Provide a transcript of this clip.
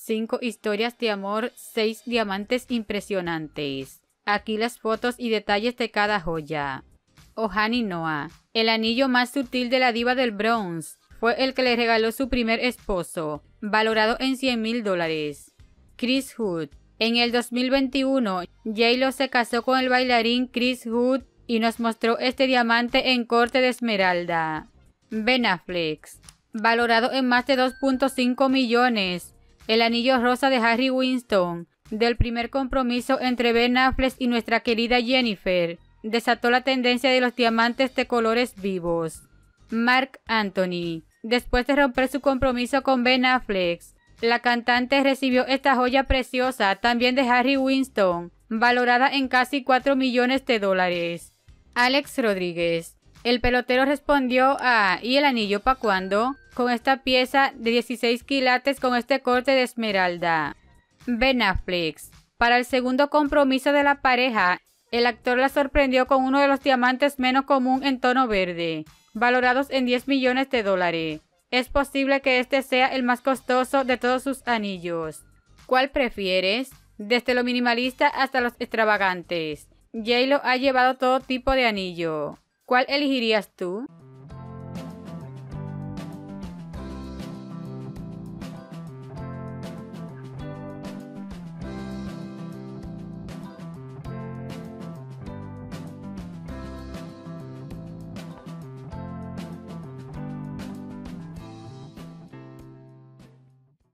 5 historias de amor, 6 diamantes impresionantes. Aquí las fotos y detalles de cada joya. Ohani Noah, el anillo más sutil de la diva del Bronx, fue el que le regaló su primer esposo, valorado en $100,000. Chris Hood, en el 2021, J-Lo se casó con el bailarín Chris Hood y nos mostró este diamante en corte de esmeralda. Ben Affleck, valorado en más de 2.5 millones, el anillo rosa de Harry Winston, del primer compromiso entre Ben Affleck y nuestra querida Jennifer, desató la tendencia de los diamantes de colores vivos. Marc Anthony, después de romper su compromiso con Ben Affleck, la cantante recibió esta joya preciosa también de Harry Winston, valorada en casi $4 millones. Alex Rodríguez, el pelotero respondió a ¿y el anillo pa' cuándo? Con esta pieza de 16 quilates con este corte de esmeralda. Ben Affleck, para el segundo compromiso de la pareja, el actor la sorprendió con uno de los diamantes menos común en tono verde, valorados en $10 millones. Es posible que este sea el más costoso de todos sus anillos. ¿Cuál prefieres? Desde lo minimalista hasta los extravagantes, J-Lo ha llevado todo tipo de anillo. ¿Cuál elegirías tú?